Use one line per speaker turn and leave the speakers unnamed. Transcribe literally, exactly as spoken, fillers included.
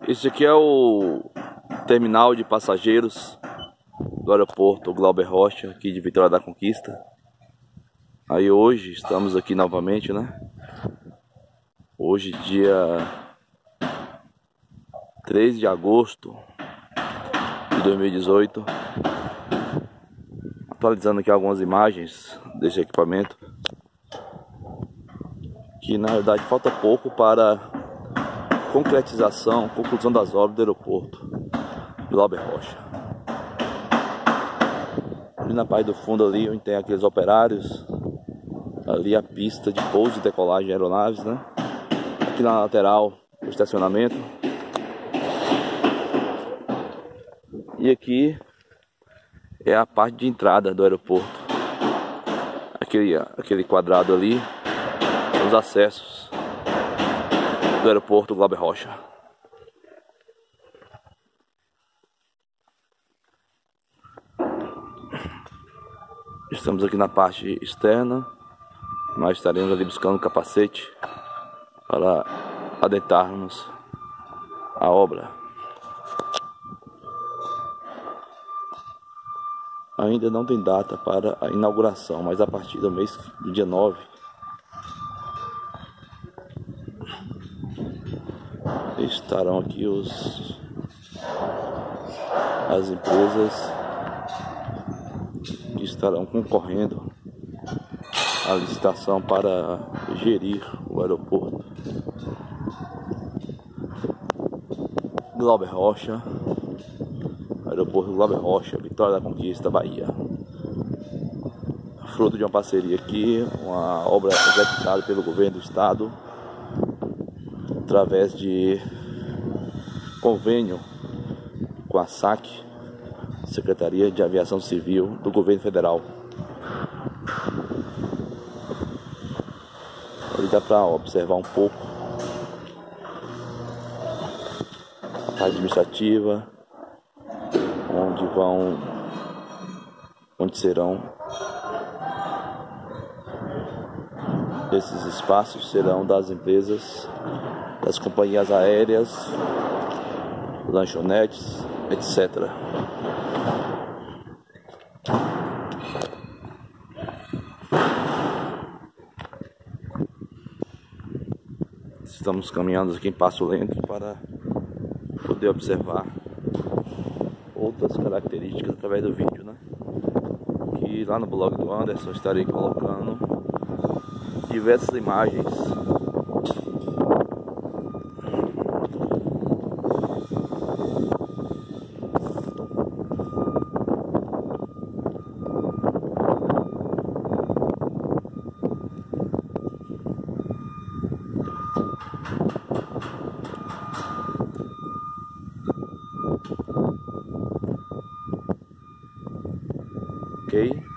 Esse aqui é o terminal de passageiros do aeroporto Glauber Rocha, aqui de Vitória da Conquista. Aí hoje estamos aqui novamente, né? Hoje, dia três de agosto de dois mil e dezoito. Atualizando aqui algumas imagens desse equipamento, que na verdade falta pouco para concretização, conclusão das obras do aeroporto Glauber Rocha. Ali na parte do fundo ali, onde tem aqueles operários, ali a pista de pouso e decolagem de aeronaves, né? Aqui na lateral, o estacionamento. E aqui é a parte de entrada do aeroporto. Aquele, aquele quadrado ali são os acessos do aeroporto Glauber Rocha. Estamos aqui na parte externa, mas estaremos ali buscando capacete para adentrarmos a obra. Ainda não tem data para a inauguração, mas a partir do mês do dia nove estarão aqui os as empresas que estarão concorrendo à licitação para gerir o aeroporto Glauber Rocha, aeroporto Glauber Rocha, Vitória da Conquista, Bahia. Fruto de uma parceria aqui, uma obra executada pelo governo do estado através de convênio com a SAC, Secretaria de Aviação Civil do Governo Federal. Ali dá para observar um pouco a parte administrativa, onde vão, onde serão esses espaços serão das empresas, das companhias aéreas, lanchonetes, etcétera. Estamos caminhando aqui em passo lento para poder observar outras características através do vídeo, né? Que lá no blog do Anderson estarei colocando diversas imagens ok?